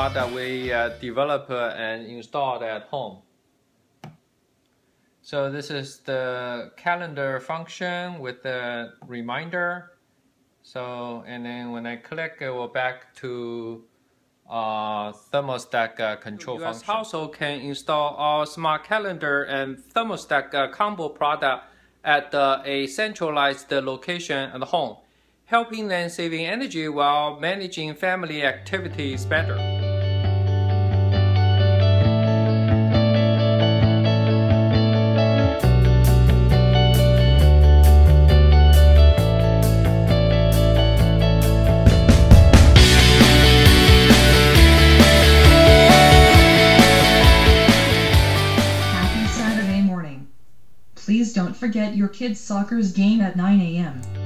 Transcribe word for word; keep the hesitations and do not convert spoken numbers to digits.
product we uh, developed and installed at home. So this is the calendar function with the reminder. So, and then when I click, it will back to uh, thermostat uh, control U S function. household can install our smart calendar and thermostat uh, combo product at uh, a centralized location at home, helping them saving energy while managing family activities better. Happy Saturday morning. Please don't forget your kids' soccer's game at nine A M